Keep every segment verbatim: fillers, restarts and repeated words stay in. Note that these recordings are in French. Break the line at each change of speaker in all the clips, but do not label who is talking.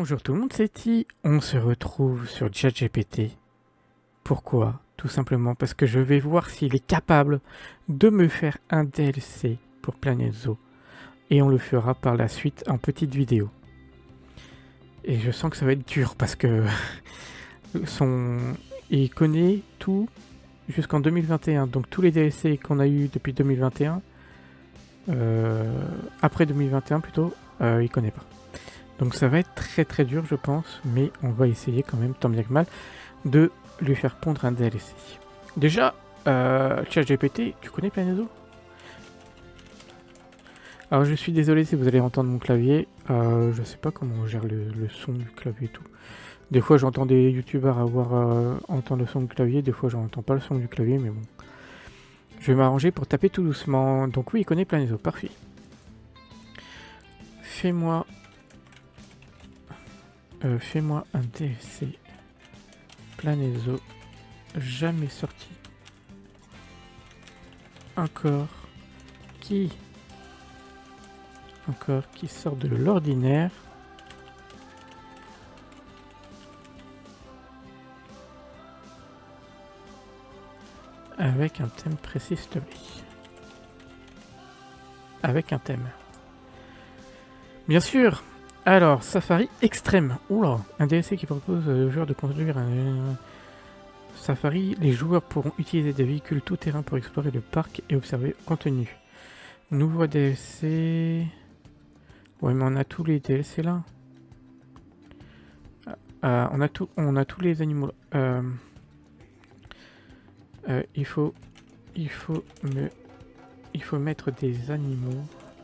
Bonjour tout le monde, c'est Ti. On se retrouve sur ChatGPT. Pourquoi? Tout simplement parce que je vais voir s'il est capable de me faire un D L C pour Planet Zoo. Et on le fera par la suite en petite vidéo. Et je sens que ça va être dur parce que son... il connaît tout jusqu'en deux mille vingt et un. Donc tous les D L C qu'on a eu depuis deux mille vingt et un, euh, après deux mille vingt et un plutôt, euh, il connaît pas. Donc ça va être très très dur je pense, mais on va essayer quand même, tant bien que mal, de lui faire pondre un D L C. Déjà, euh, ChatGPT, tu connais Planet Zoo? Alors je suis désolé si vous allez entendre mon clavier, euh, je sais pas comment on gère le, le son du clavier et tout. Des fois j'entends des youtubeurs avoir euh, entendre le son du clavier, des fois j'entends pas le son du clavier, mais bon. Je vais m'arranger pour taper tout doucement. Donc oui, il connaît Planet Zoo, parfait. Fais-moi... Euh, Fais-moi un D L C Planet Zoo jamais sorti encore qui encore qui sort de l'ordinaire avec un thème précis s'il te plaît. Avec un thème bien sûr. Alors, Safari Extrême. Oula, un D L C qui propose aux joueurs de construire un Safari. Les joueurs pourront utiliser des véhicules tout-terrain pour explorer le parc et observer le contenu. Nouveau D L C. Ouais, mais on a tous les D L C là. Euh, on a tout, on a tous les animaux. Euh, euh, il faut, il faut me, il faut mettre des animaux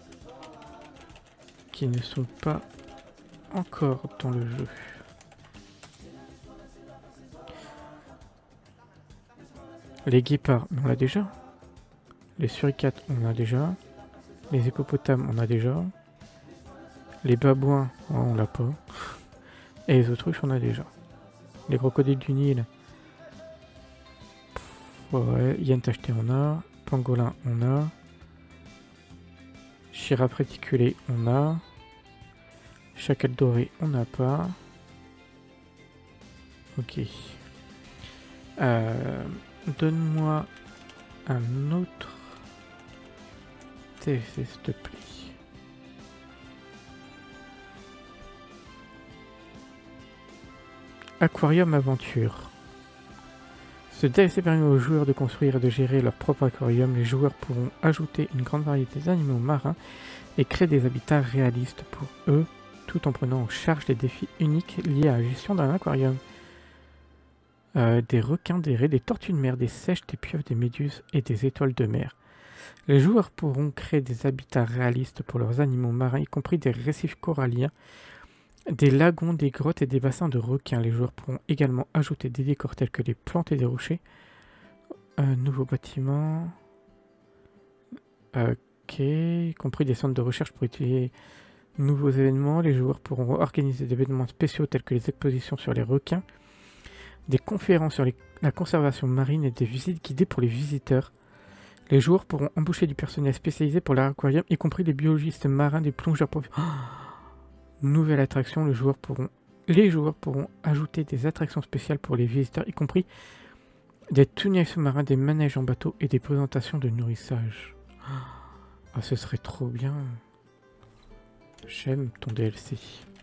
qui ne sont pas encore dans le jeu. Les guépards, on l'a déjà. Les suricates, on a déjà. Les hippopotames, on a déjà. Les babouins, oh, on l'a pas. Et les autruches, on a déjà. Les crocodiles du Nil. Ouais, hyène tachetée, on a. Pangolin, on a. Girafe réticulée, on a. Chacal doré, on n'a pas. Ok. Euh, Donne-moi un autre D L C, s'il te plaît. Aquarium Aventure. Ce D L C permet aux joueurs de construire et de gérer leur propre aquarium. Les joueurs pourront ajouter une grande variété d'animaux marins et créer des habitats réalistes pour eux, tout en prenant en charge les défis uniques liés à la gestion d'un aquarium. Euh, des requins, des raies, des tortues de mer, des seiches, des pieuvres, des méduses et des étoiles de mer. Les joueurs pourront créer des habitats réalistes pour leurs animaux marins, y compris des récifs coralliens, des lagons, des grottes et des bassins de requins. Les joueurs pourront également ajouter des décors tels que des plantes et des rochers. Euh, nouveaux bâtiments. Ok, y compris des centres de recherche pour étudier nouveaux événements. Les joueurs pourront organiser des événements spéciaux tels que les expositions sur les requins, des conférences sur les, la conservation marine et des visites guidées pour les visiteurs. Les joueurs pourront embaucher du personnel spécialisé pour l'aquarium, y compris des biologistes marins, des plongeurs professionnels. Oh, nouvelle attraction, les joueurs pourront, les joueurs pourront ajouter des attractions spéciales pour les visiteurs, y compris des tunnels sous-marins, des manèges en bateau et des présentations de nourrissage. Ah, ce serait trop bien. J'aime ton D L C.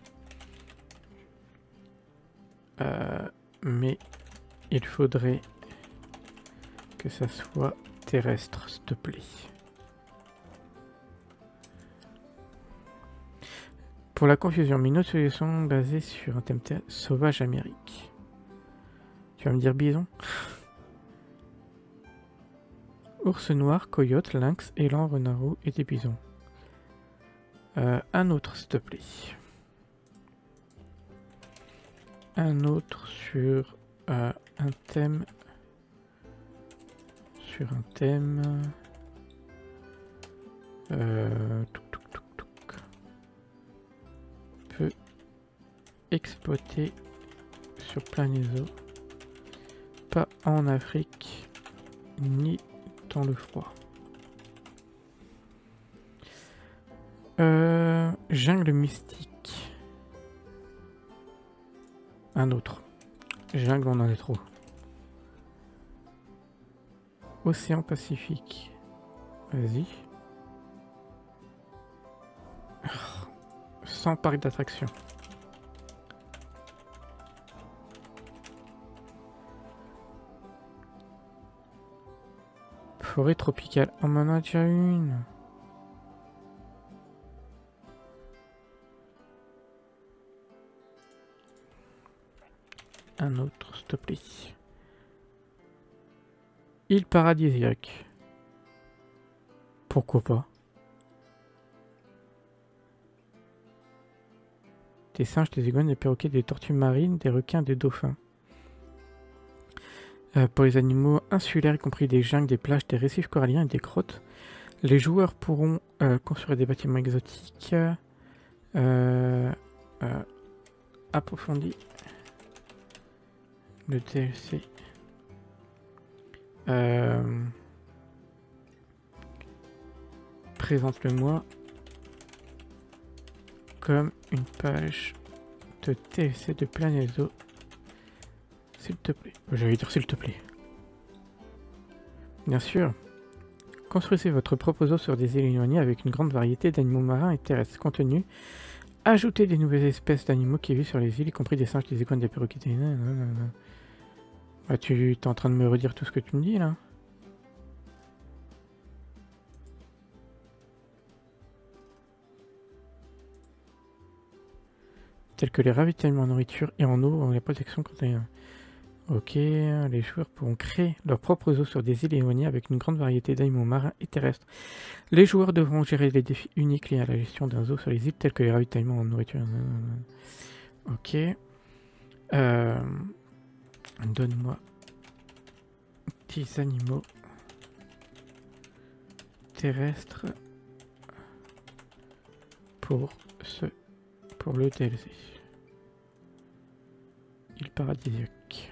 Euh, mais il faudrait que ça soit terrestre, s'il te plaît. Pour la confusion, mais une autre solution basée sur un thème sauvage Amérique. Tu vas me dire bison? Ours noir, coyote, lynx, élan, renard roux et des bisons. Euh, un autre, s'il te plaît. Un autre sur euh, un thème. Sur un thème. Euh, touc, touc, touc, touc. Peut exploiter sur Planet Zoo. Pas en Afrique, ni dans le froid. Euh, jungle mystique. Un autre. Jungle, on en a trop. Océan Pacifique. Vas-y. Sans parc d'attraction. Forêt tropicale. On en a déjà une. Un autre, s'il te plaît. Île paradisiaque. Pourquoi pas? Des singes, des iguanes, des perroquets, des tortues marines, des requins, des dauphins. Euh, pour les animaux insulaires, y compris des jungles, des plages, des récifs coralliens et des grottes, les joueurs pourront euh, construire des bâtiments exotiques euh, euh, approfondis. Le D L C. Euh, Présente-le-moi comme une page de D L C de Planète Zoo. S'il te plaît. J'allais dire s'il te plaît. Bien sûr. Construisez votre propre zoo sur des îles éloignées avec une grande variété d'animaux marins et terrestres. Contenu. Ajoutez des nouvelles espèces d'animaux qui vivent sur les îles, y compris des singes, des iguanes, des perroquets. Des... Bah, tu es en train de me redire tout ce que tu me dis là. Tels que les ravitaillements en nourriture et en eau, la protection contre les... Ok, les joueurs pourront créer leur propre zoo sur des îles éloignées avec une grande variété d'animaux marins et terrestres. Les joueurs devront gérer les défis uniques liés à la gestion d'un zoo sur les îles, tels que les ravitaillements en nourriture. Ok. Euh... Donne-moi dix animaux terrestres pour ce pour le D L C. Île paradisiaque.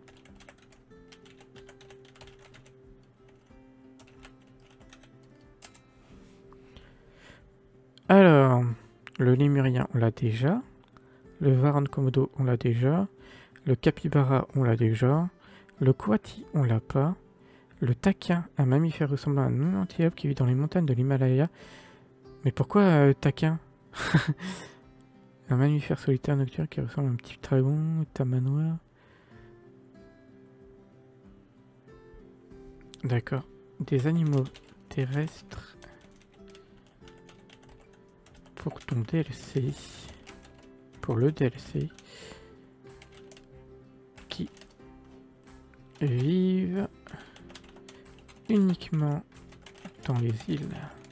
Alors, le lémurien, on l'a déjà. Le varan de Komodo, on l'a déjà. Le capybara, on l'a déjà. Le coati, on l'a pas. Le taquin, un mammifère ressemblant à un antilope qui vit dans les montagnes de l'Himalaya. Mais pourquoi euh, taquin? Un mammifère solitaire nocturne qui ressemble à un petit dragon, tamanoir. D'accord. Des animaux terrestres pour ton D L C. Pour le D L C. Qui vivent uniquement dans les îles.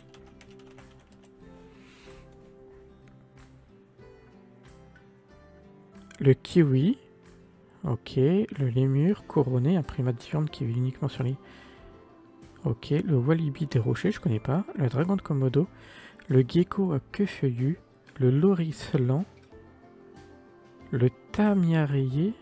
Le kiwi, ok. Le lémur couronné, un primate diurne qui vit uniquement sur les... Ok. Le walibi des rochers, je connais pas. Le dragon de Komodo. Le gecko à queue feuillue. Le loris lent. Le tamia rayé.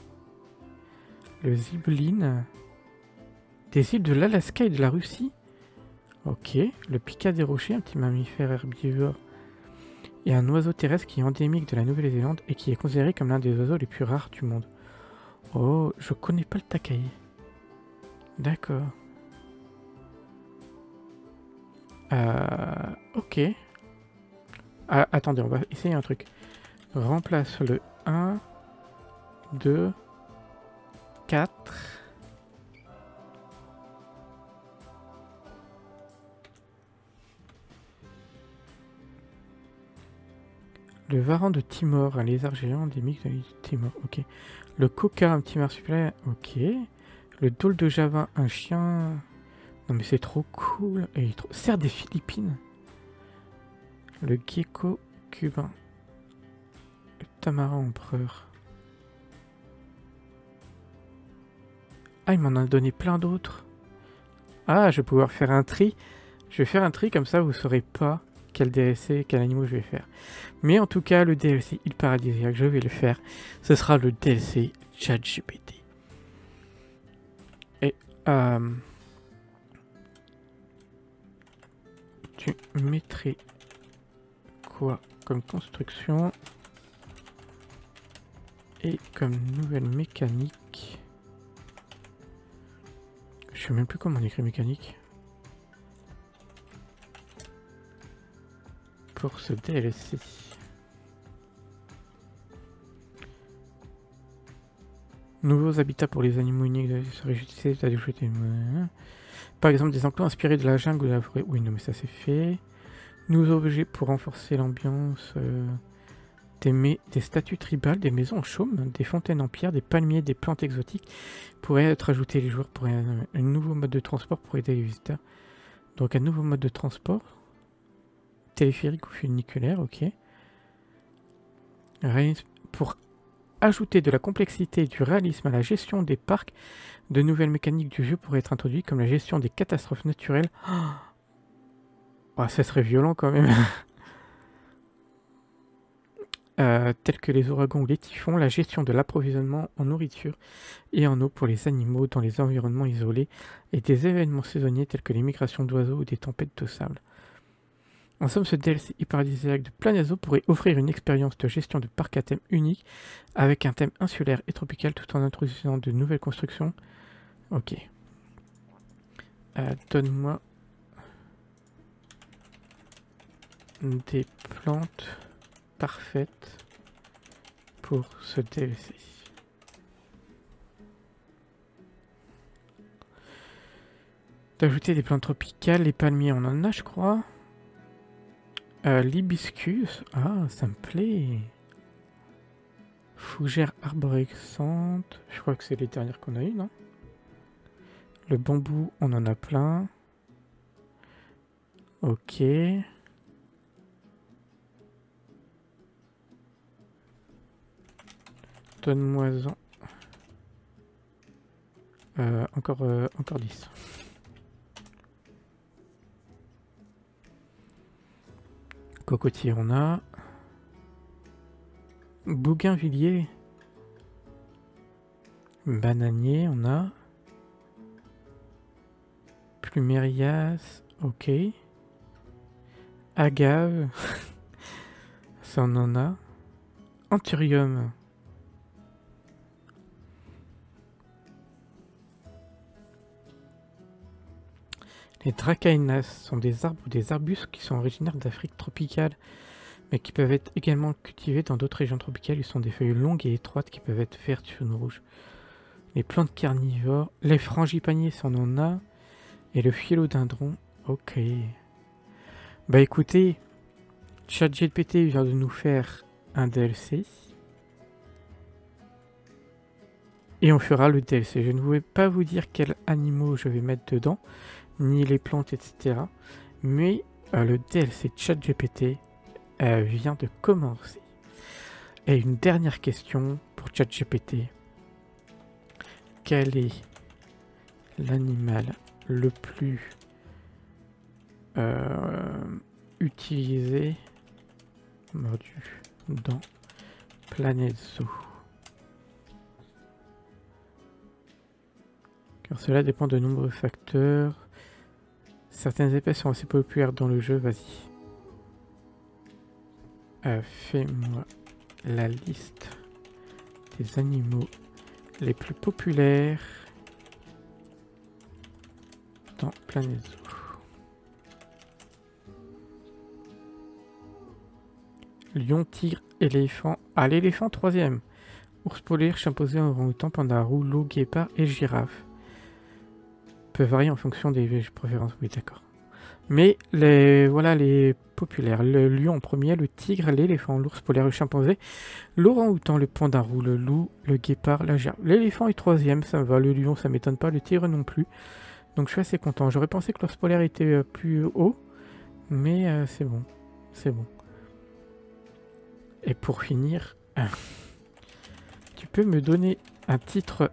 Le zibeline. Des îles de l'Alaska et de la Russie. Ok. Le pica des rochers, un petit mammifère herbivore. Et un oiseau terrestre qui est endémique de la Nouvelle-Zélande et qui est considéré comme l'un des oiseaux les plus rares du monde. Oh, je connais pas le takai. D'accord. Euh, ok. Ah, attendez, on va essayer un truc. Remplace le un, deux, quatre. Le varan de Timor, un lézard géant endémique de l'île de Timor. Ok. Le coca, un petit marsupilami. Ok. Le dôle de Java, un chien. Non mais c'est trop cool. Et il est trop... Cerf des Philippines. Le gecko cubain. Le tamarin empereur. Ah, il m'en a donné plein d'autres. Ah, je vais pouvoir faire un tri. Je vais faire un tri comme ça, vous saurez pas quel D L C, quel animal je vais faire. Mais en tout cas, le D L C île paradisiaque, je vais le faire. Ce sera le D L C ChatGPT. Et euh, tu mettrais quoi comme construction Et comme nouvelle mécanique... Je sais même plus comment on écrit mécanique. Pour ce D L C. Nouveaux habitats pour les animaux uniques seraient utilisés à ajouter. Par exemple, des enclos inspirés de la jungle ou de la forêt. Oui, non, mais ça c'est fait. Nouveaux objets pour renforcer l'ambiance. Euh, des, des statues tribales, des maisons en chaume, des fontaines en pierre, des palmiers, des plantes exotiques pourraient être ajoutés. Les joueurs pourraient un, un nouveau mode de transport pour aider les visiteurs. Donc un nouveau mode de transport. Téléphérique ou funiculaire, ok. Pour ajouter de la complexité et du réalisme à la gestion des parcs, de nouvelles mécaniques du jeu pourraient être introduites comme la gestion des catastrophes naturelles. Oh, ça serait violent quand même. euh, tels que les ouragans ou les typhons, la gestion de l'approvisionnement en nourriture et en eau pour les animaux dans les environnements isolés et des événements saisonniers tels que les migrations d'oiseaux ou des tempêtes de sable. En somme, ce D L C hyparadisiaque de Planète Zoo pourrait offrir une expérience de gestion de parc à thème unique avec un thème insulaire et tropical tout en introduisant de nouvelles constructions. Ok. Euh, Donne-moi des plantes parfaites pour ce D L C. D'ajouter des plantes tropicales, les palmiers on en a je crois. Euh, L'hibiscus, ah ça me plaît. Fougère arborescente, je crois que c'est les dernières qu'on a eues, non? Le bambou, on en a plein. Ok. Donne-moi-en. Euh, encore, euh, encore dix. Cocotier, on a. Bougainvillier. Bananier, on a. Plumérias, ok. Agave. Ça, on en a. Anthurium. Les dracaenas sont des arbres ou des arbustes qui sont originaires d'Afrique tropicale, mais qui peuvent être également cultivés dans d'autres régions tropicales. Ils sont des feuilles longues et étroites qui peuvent être vertes, jaunes ou rouges. Les plantes carnivores, les frangipaniers, ça on en a, et le philodendron, ok. Bah écoutez, ChatGPT vient de nous faire un D L C. Et on fera le D L C. Je ne vais pas vous dire quels animaux je vais mettre dedans, ni les plantes, et cetera. Mais euh, le D L C ChatGPT euh, vient de commencer. Et une dernière question pour ChatGPT. Quel est l'animal le plus euh, utilisé, mordu, dans Planète Zoo? Car cela dépend de nombreux facteurs. Certaines espèces sont assez populaires dans le jeu, vas-y. Euh, Fais-moi la liste des animaux les plus populaires dans Planète Zoo. Lion, tigre, éléphant. Ah, l'éléphant troisième. Ours polaire, chimpanzé, orang-outan, panda roux, loup, guépard et girafe. Peut varier en fonction des préférences, oui d'accord. Mais les voilà les populaires, le lion en premier, le tigre, l'éléphant, l'ours polaire, le chimpanzé, l'orang-outan, le panda roux, le loup, le guépard, la girafe. L'éléphant est troisième, ça me va, le lion ça m'étonne pas, le tigre non plus. Donc je suis assez content. J'aurais pensé que l'ours polaire était euh, plus haut, mais euh, c'est bon, c'est bon. Et pour finir, tu peux me donner un titre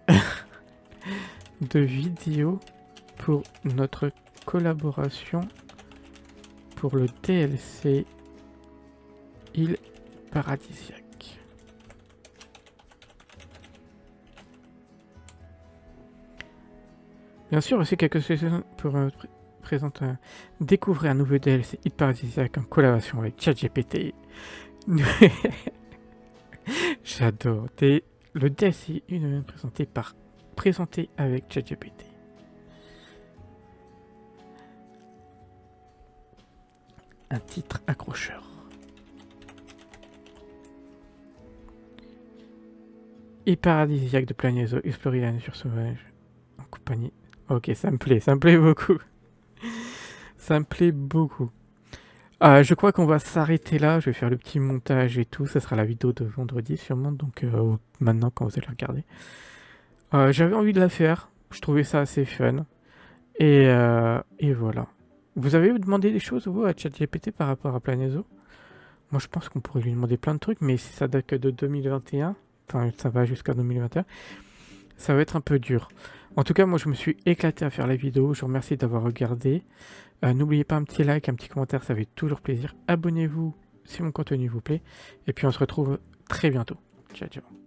de vidéo pour notre collaboration pour le D L C Île Paradisiaque. Bien sûr, aussi quelques sessions pour euh, pr présenter un... découvrir un nouveau D L C Île Paradisiaque en collaboration avec ChatGPT. J'adore. T'es le D L C une présenté par présenté avec ChatGPT. Un titre accrocheur. Et paradisiaque de Planète, explorer la nature sauvage en compagnie. Ok, ça me plaît, ça me plaît beaucoup. Ça me plaît beaucoup. Euh, je crois qu'on va s'arrêter là. Je vais faire le petit montage et tout. Ça sera la vidéo de vendredi sûrement. Donc euh, maintenant quand vous allez regarder. Euh, J'avais envie de la faire. Je trouvais ça assez fun. Et, euh, et voilà. Vous avez demandé des choses vous à ChatGPT par rapport à Planezo? Moi je pense qu'on pourrait lui demander plein de trucs. Mais si ça date que de deux mille vingt et un. Enfin ça va jusqu'à deux mille vingt et un. Ça va être un peu dur. En tout cas moi je me suis éclaté à faire la vidéo. Je vous remercie d'avoir regardé. Euh, N'oubliez pas un petit like, un petit commentaire, ça fait toujours plaisir. Abonnez-vous si mon contenu vous plaît. Et puis on se retrouve très bientôt. Ciao, ciao.